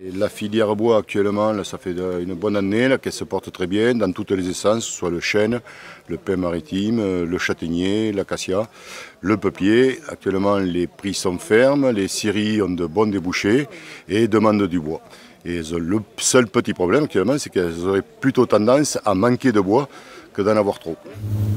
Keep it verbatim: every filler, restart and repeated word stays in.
La filière bois actuellement, là, ça fait une bonne année qu'elle se porte très bien dans toutes les essences, soit le chêne, le pin maritime, le châtaignier, l'acacia, le peuplier. Actuellement les prix sont fermes, les scieries ont de bons débouchés et demandent du bois. Et le seul petit problème actuellement, c'est qu'elles auraient plutôt tendance à manquer de bois que d'en avoir trop.